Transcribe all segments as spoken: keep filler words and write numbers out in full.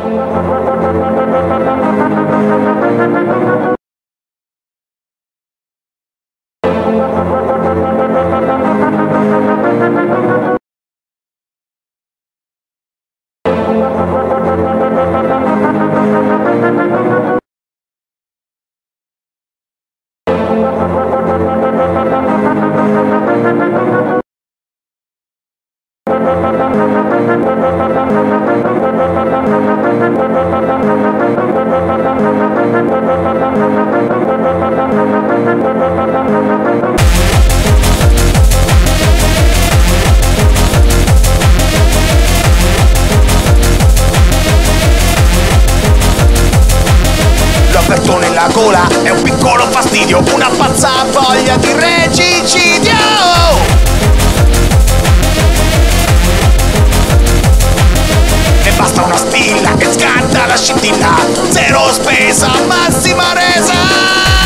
L'ho nella gola, è un piccolo fastidio, una pazza voglia di regicidio. E basta una stilla che scatta la scintilla, zero spesa, massima resa.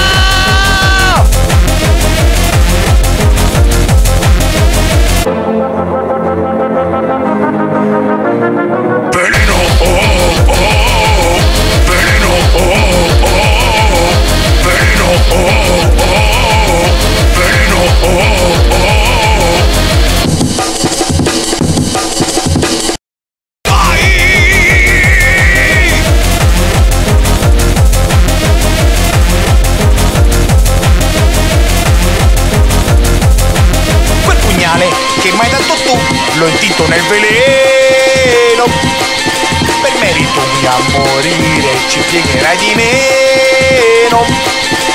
Che mai dato tu, lo intinto nel veleno. Per merito mio a morire ci piegherai di meno.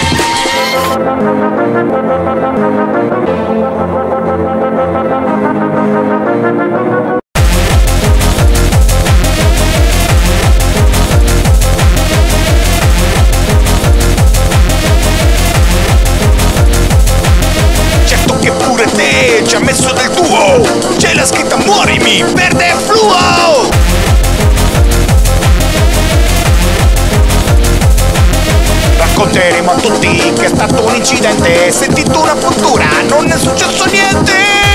Ci ha messo del tuo, c'è la scritta muorimi, verde fluo. Racconteremo a tutti che è stato un incidente, sentito una puntura, non è successo niente.